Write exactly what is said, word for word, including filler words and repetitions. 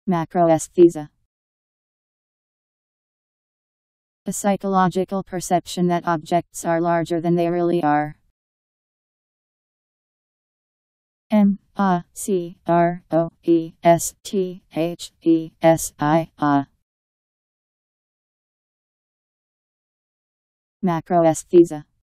Macroesthesia. A psychological perception that objects are larger than they really are. M A C R O E S T H E S I A. Macroesthesia.